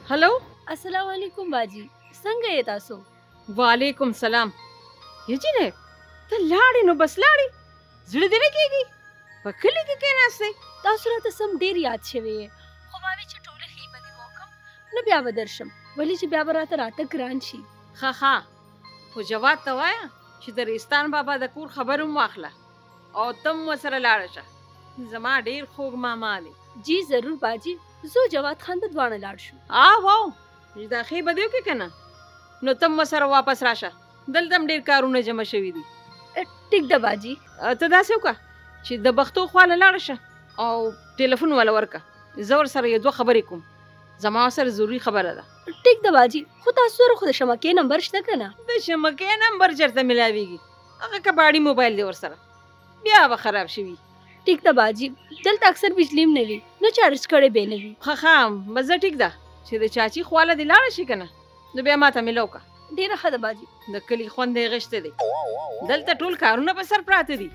हेलो अस्सलाम वालेकुम बाजी, څنګه یې تاسو؟ वालेकुम सलाम। یجینه ته لاړې نو بس لاړې، زړه دې نه کېږي په کلي کې کېناستې؟ تاسو راته سم ډېر یاد شوی یې، خو ما وی چې ټوله ښې بدې وکم نو بیا به درشم، ولې چې بیا به راته راتګ ګران شي. ښه خو جواد ته وایه چې د ریستان بابا د کور خبر هم واخله او ته هم ورسره لاړه شه. زما ډېر خوږ ماما دی. جی ضرور باجی، زه او جواد خان به دواړه لاړ شو. واو دا ښې بدې وکړې که نه، نو ته هم ورسره واپس راشه، دلته هم ډېر کارونه جمع شوي دي. ټیک ده باجی. ته داسې وکړه چې د بختو خواله لاړه شه او ټلیفون وله ورکړه، زه ورسره یو دوه خبرې کوم، زما سره ضروري خبره ده. ټیک ده باجی، خو تاسو سره خو د شمکې نمبر شته که نه؟ د شمکې نمبر چېرته میلاویږي؟ هغه کباړي موبایل دی ورسره، بیا به خراب شوي. ټیک ده باجی، دلته اکثر بجلی هم نه وي نو چارج کړی به نه وي. ښه مزه ټیک ده چې د چاچي خواله دې لاړه شي که نه، نو بیا ماته میله وکړه. ډېره ښه ده باجی. د کلي خوند یې غشته دی، دلته ټول کارونه په سر پراته دي.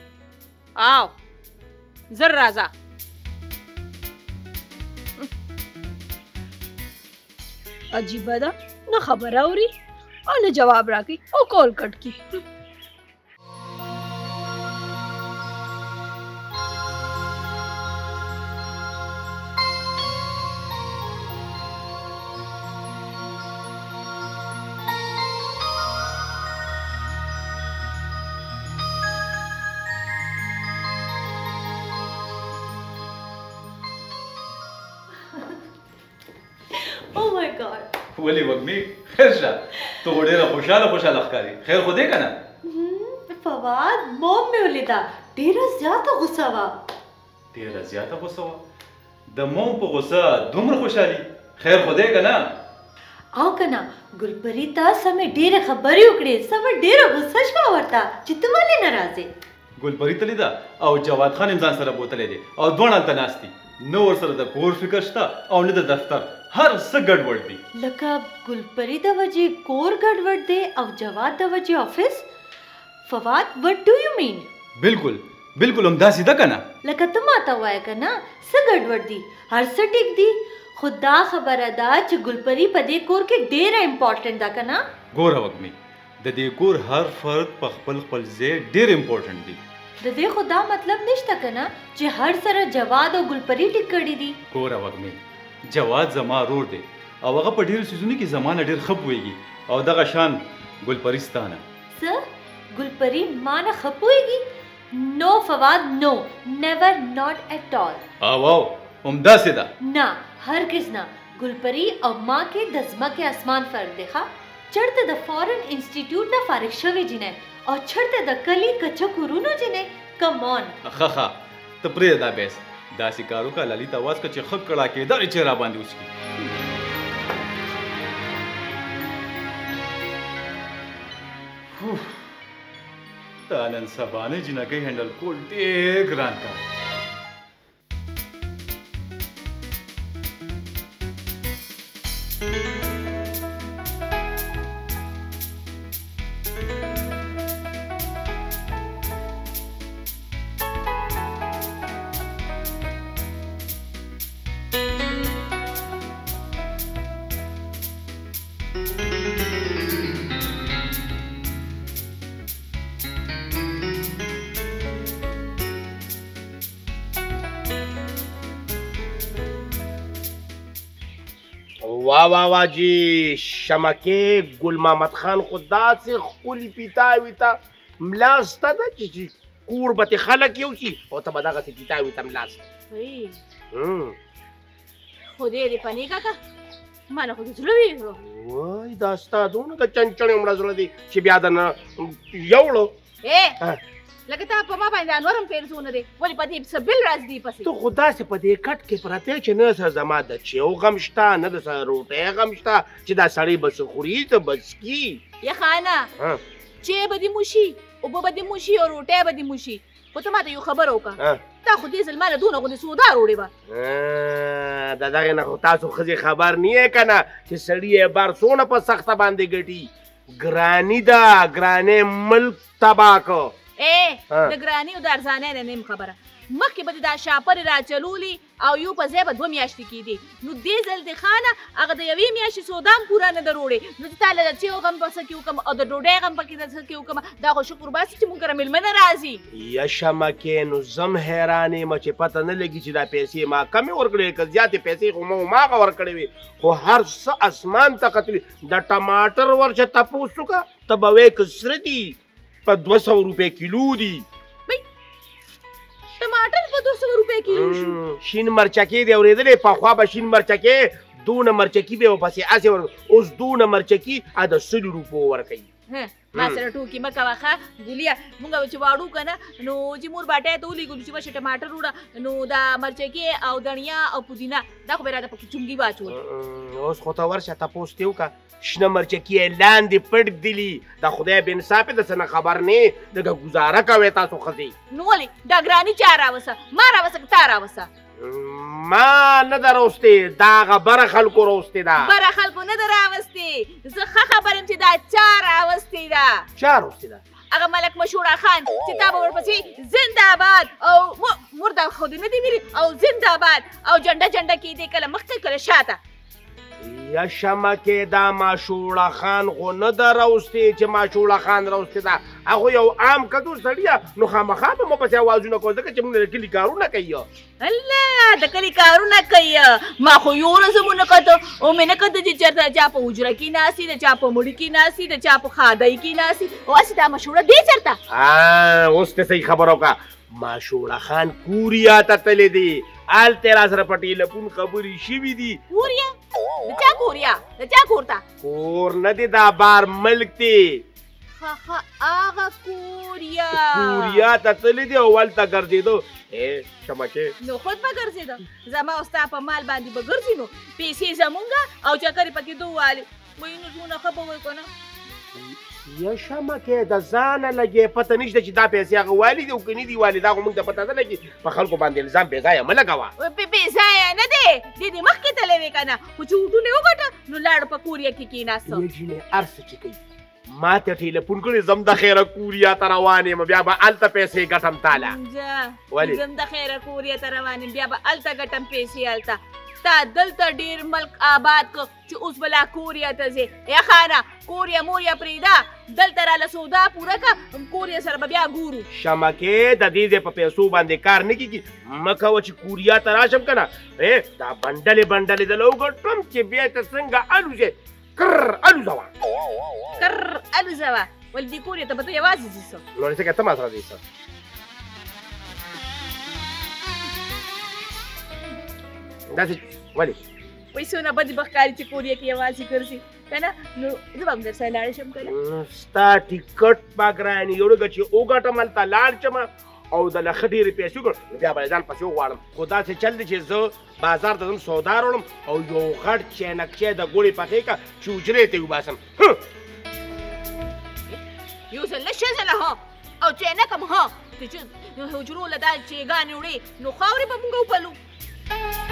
زر راځه. عجیبه ده، نه خبره اوري او نه جواب راکوي او کال کټ کی. Oh my god. ولې وږمې خیر شه، ته خو ډېره خوشحاله ښکارې، خیر خو دی که نه؟ فواد موم مې ولیده، ډېره زیاته غوسه وه. ډېره زیاته غوسه وه؟ د موم په غوسه دومره خوشحالي، خیر خو دی که نه؟ او که نه، ګلپري ته سمې ډېرې خبرې وکړې، سمه ډېره غوسه شوه ورته چې ته ولې نه راځې. ګلپري ته لیده او جواد خان هم ځان سره بوتلی دی او دواړه هلته ناست دي، نه ورسره د کور فکر شته او نه د دفتر، هر څه ګډوډ دي. لکه ګلپري د وجې کور ګډوډ دی او جواد د وجې آفس. فواد وټ ډو یو مین؟ بالکل همداسې ده که نه؟ لکه ته ماته وایه که نه څه ګډوډ دي، هر څه ټیک دي، خو دا خبره ده چې ګلپري په دې کور کې ډېره امپورټنټ ده که نه؟ ګوره وږمې، د دې کور هر فرد په خپل ځای ډېر امپورټنټ دی. د دې خو دا مطلب نشته که نه چې هر سره جواد او ګلپري ټیک کړي دي. ګوره وږمې، جواد زما ورور دی او هغه په ډېرو څیزونو کې زما نه ډېر ښه پوهېږي او دغه شان ګلپري ستا نه. څه؟ ګلپري ما نه ښه پوهېږي؟ نو فواد نو، نیور، ناٹ ایٹ آل. او همداسې ده. نه هرگز نه، ګلپري او ما کې د ځمکې اسمان فرق دی. ښه چېرته د فارن انسټیټیوټ نه فارغ شوې جینۍ او چېرته د کلي کچه کورونو جینۍ. کم آن. ښه ته پرېږده دا بحث، داسې کار وکړه لالي ته آواز کړه چې ښه کړه کېدار یې چې راباندې وڅکي. دا نن سبانۍ جینکۍ هینډل کول ډېر ګران کار. वाह जी, शमके गुल محمد خان خدا سے خپل پیتاوي ته ملاسته ده چې کور به خلک یو شي او ته به دغسې پیتاوي ته ملاسته. خدای دې پنې کاکا ما نه خو دې زړه ویږو. وای دا ستا دونه د چنچڼې مړه زړه دی چې بیا د نه یوړو. لکه تا په ما باندې انور هم پیرزونه دی، ولې په دې څه بل راز دی پسې؟ ته خو داسې په دې کټ کې پرته چې نه څه زما د چیو غم شته نه د څه روټۍ غم شته چې دا سړی به څه خوري ته به څکي. یخانه چې به دې موشي اوبه به دې موشي او روټۍ به دې موشي، خو ته ماته یو خبره وکړه، تا خو دې ځل ما نه دونه غوندې سودا روړې وه. د دغې نه خو تاسو ښځې خبر نه یې که نه چې سړي یې بار څونه په سخته باندې ګټي. ګراني ده، ګرانۍ ملک تباه کړ. د ګراني او د ارزانۍ نه نیم خبره، مخکې به دې دا شاپرې راچلولي او یو په ځای به 2 میاشتې کېدې نو دې ځل دې خانه هغه د 1 میاشتې سودا هم پوره نه ده روړې نو زه تا له د چیو غم په څه کې وکړم او د ډوډۍ غم پکې د څه کې وکړم دا خو شکر باسي چې موږ کره مېلمنه راځي یا شمکې نو زم حیران یم چې پته نه لګي چې دا پیسې ما کمې ورکړې که زیاتې پیسې خو ما هماغه ورکړې وې خو هر څه اسمان ته کتلي د ټماټر ورشه تپوس وکړه ته به وایې که سره دي په 200 روپۍ کیلو دي ټماټر په 200 روپۍ کیلو شو شین مرچکې دې اورېدلې پخوا به شین مرچکې دونه مرچکي به ورپسې هسې اوس دونه مرچکي د 100 روپو ورکوي ما سره ټوکې مه کوه ښه ګوليه مونږ چې واړو که نه نو چې مور باټی ته ولېږلو چې بشه ټماټر وړه نو دا مرچکې او دڼیا او پودینه دا خو به یې راته پکې چونګي واچول اوس خو ته ورشه تپوس دې وکړه شنه مرچکي یې لاندې پټ دي د خدای بې انصافې د څه نه خبر نه لږه ګزاره کوئ تاسو ښځې نو ولې دا ګراني چا راوسه ما راوسه که تا راوسه ما نه ده راوستې دا هغه بره خلکو راوستې ده بره خلکو نه ده راوستې زه ښه خبر یم چې دا چا راوستې ده چا راوستې ده هغه ملک مشوره خان چې تا به ورپسې زنده‌باد او مرده خو دې نه دي ویلي او زنده‌باد او جنډه کېدې کله مخکې کله شاته یا شمکې دا ماشوړه خان خو نه ده راوستې چې ماشوړه خان راوستې ده هغه یو عام کدو سړیه نو خامخا به مو پسې اوازونه کوو ځکه چې موږ د کلي کارونه کوي الله د کلي کارونه کوي ما خو یو ورځ مو نه کته او مې نه کته چې چېرته چا په حجره کې ناستي د چا په مړي کې ناستي د چا په خادۍ کې ناستي او هسې دا مشوره دی چېرته اوس ته صحیح خبره وکړه ماشوړه خان کوریا ته تللی دی هلته را سره په ټیلیفون خبرې شوي دي کوریا د چا کوریا د چا کور ته کور نه دی دا بار ملک دی ښه هغه کوریا ته تللی دی او هلته ګرځېدو شمکې نو خود به ګرځېده زما او ستا په مال باندې به ګرځي نو پیسې زمونږه او چکرې پکې دووالې وایي نو څونه ښه به وایي که نه یا شمکې د ځانه لګې پته نشته چې دا پیسې هغه والي دي او که نه دي والي دا خو موږ ته پته نه لګي په خلکو باندې الزام بې ځایه مه لګوه بې ځایه نه دی دې مخکې تللی وې که نه خو چې وټونه یې وګټه نو لاړ په کوریا کې کېناسته جینې هر څه چې کوي ما ته ټیلیفون کړی زم د خیره کوریا ته روان یم بیا به هلته پیسې ګټم تاله زم د خیره کوریا ته روان یم بیا به هلته ګټم پیسې هلته تا دلته ډېر ملک آباد که چې اوس به لا کوریا ته ځې یا خانه کوریا موریا پرېږده دلته راله سودا پوره که کوریا سره به بیا ګورو شمکې د دې ځای په پیسو باندې کار نه کېږي مه کوه چې کوریا ته راشم که نه دا بنډلې بنډلې د لوګټم چې بیا ته څنګه الوځې کر الوځوه ولې دې کوریا ته به ته یوازې ځې څه نو څنګه ته ما سره ځې څه داسې ولې وایي څونه بدې به ښکاري چې کوریا کې یوازې ګرځي که نه نو زه به هم در سره لاړ شم که نه ستا ټیکټ به ګرانې یو ډګه چې وګټم هلته لاړ شم او د له ښه ډېرې پیسې وکړم نو بیا به ځان پسې وغواړم خو داسې چل دی چې زه بازار ته ځم سودا راوړم او یو غټ چینکچی د ګوړې پخې که چې حجرې ته یې وباسم یو ځل نه ښه ځله ها او چینک هم ها چې حجرو له دا چیګانې وړې نو خاورې به مونږ وپلو